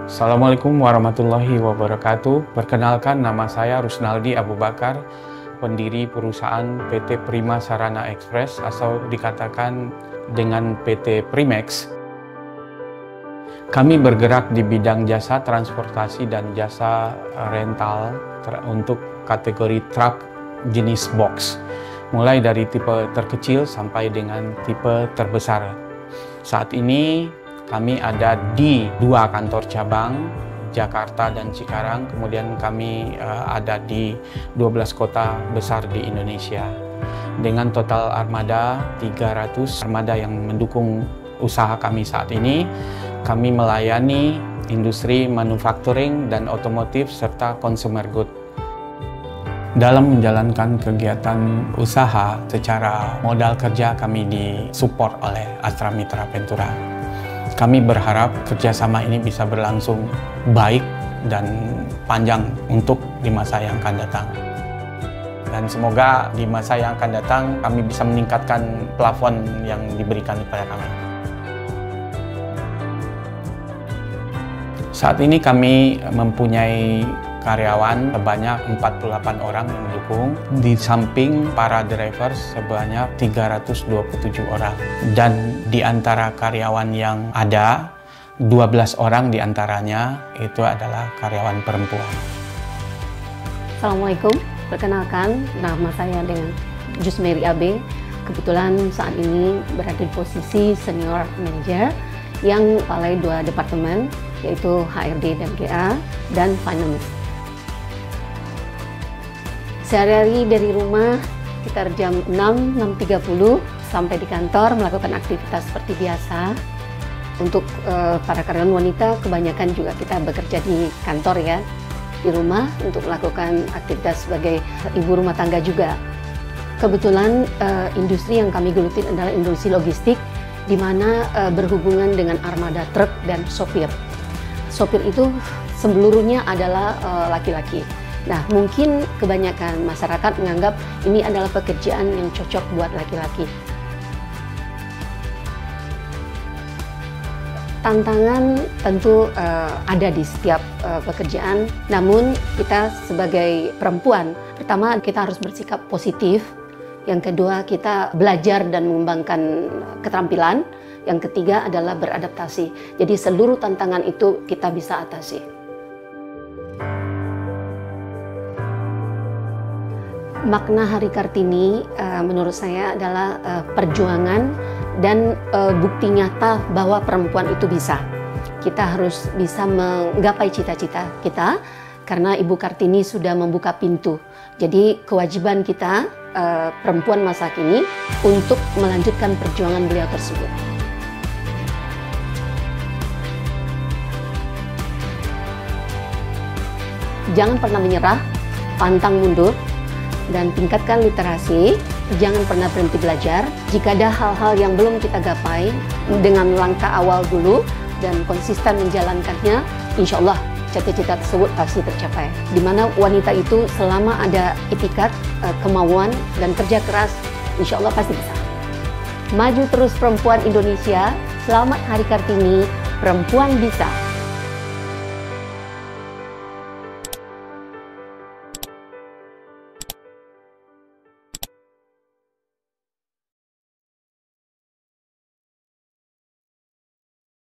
Assalamualaikum warahmatullahi wabarakatuh. Perkenalkan, nama saya Rusnaldi Abu Bakar, pendiri perusahaan PT Prima Sarana Express atau dikatakan dengan PT Primex. Kami bergerak di bidang jasa transportasi dan jasa rental untuk kategori truk jenis box, mulai dari tipe terkecil sampai dengan tipe terbesar. Saat ini kami ada di 2 kantor cabang, Jakarta dan Cikarang, kemudian kami ada di 12 kota besar di Indonesia. Dengan total armada 300 armada yang mendukung usaha kami saat ini, kami melayani industri manufacturing dan otomotif serta consumer good. Dalam menjalankan kegiatan usaha secara modal kerja kami disupport oleh Astra Mitra Ventura. Kami berharap kerjasama ini bisa berlangsung baik dan panjang untuk di masa yang akan datang. Dan semoga di masa yang akan datang kami bisa meningkatkan plafon yang diberikan kepada kami. Saat ini kami mempunyai karyawan sebanyak 48 orang yang mendukung, di samping para driver sebanyak 327 orang. Dan di antara karyawan yang ada, 12 orang di antaranya itu adalah karyawan perempuan. Assalamualaikum, perkenalkan nama saya dengan Jusmeri Abe. Kebetulan saat ini berada di posisi Senior Manager yang kepalai 2 departemen, yaitu HRD dan GA dan Finance. Sehari-hari dari rumah sekitar jam 6.30 sampai di kantor melakukan aktivitas seperti biasa. Untuk para karyawan wanita kebanyakan juga kita bekerja di kantor ya, di rumah untuk melakukan aktivitas sebagai ibu rumah tangga juga. Kebetulan industri yang kami gelutin adalah industri logistik, di mana berhubungan dengan armada truk dan sopir. Sopir itu seluruhnya adalah laki-laki. Nah, mungkin kebanyakan masyarakat menganggap ini adalah pekerjaan yang cocok buat laki-laki. Tantangan tentu ada di setiap pekerjaan, namun kita sebagai perempuan, pertama kita harus bersikap positif, yang kedua kita belajar dan mengembangkan keterampilan, yang ketiga adalah beradaptasi. Jadi seluruh tantangan itu kita bisa atasi. Makna Hari Kartini menurut saya adalah perjuangan dan bukti nyata bahwa perempuan itu bisa. Kita harus bisa menggapai cita-cita kita karena Ibu Kartini sudah membuka pintu. Jadi kewajiban kita perempuan masa kini untuk melanjutkan perjuangan beliau tersebut. Jangan pernah menyerah, pantang mundur, dan tingkatkan literasi. Jangan pernah berhenti belajar. Jika ada hal-hal yang belum kita gapai, dengan langkah awal dulu dan konsisten menjalankannya, insya Allah cita-cita tersebut pasti tercapai. Dimana wanita itu selama ada itikat, kemauan, dan kerja keras, insya Allah pasti bisa. Maju terus perempuan Indonesia. Selamat Hari Kartini, perempuan bisa.